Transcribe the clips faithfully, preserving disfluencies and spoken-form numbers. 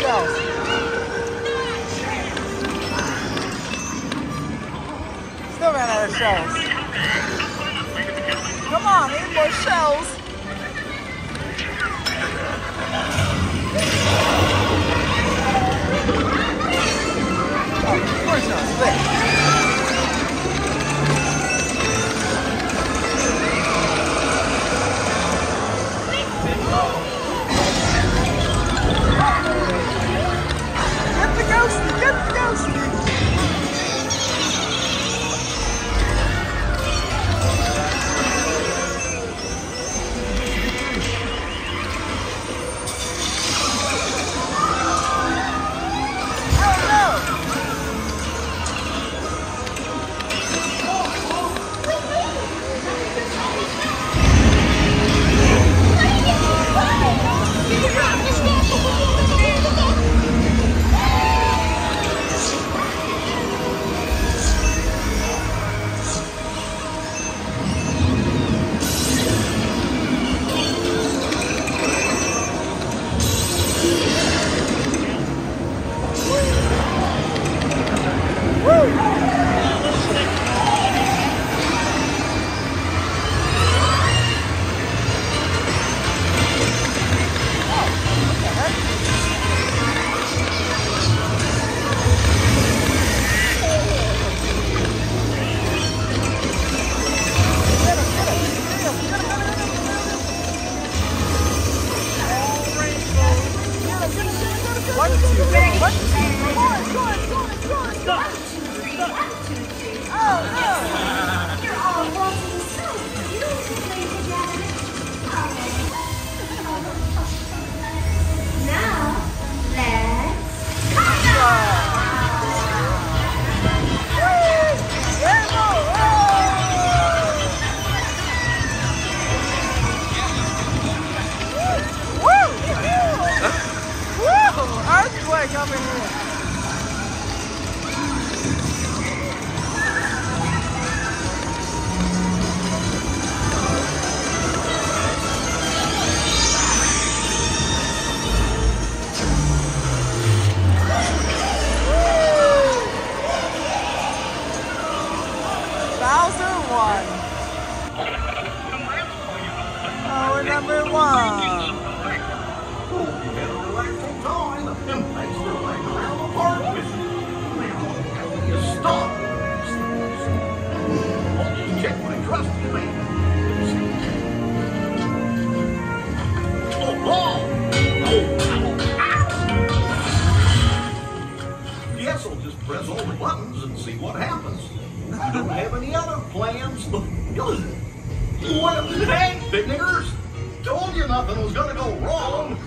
shells. Still ran out of shells. Come on, need more shells. Oh, more shells. There. Get the ghost! Get the ghost! One, two, one, two, one, two, one, two, one, two. Oh no! You're all walking so beautifully together. Now, let's Earthquake over here. Bowser won. Oh, we're number one. Stop! I'll just check my trust in me. Oh, oh! Yes, I'll just press all the buttons and see what happens. I don't have any other plans. What the heck, big niggers? Told you nothing was gonna go wrong.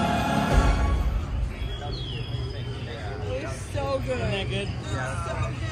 So good. Isn't that good? Yeah. So good.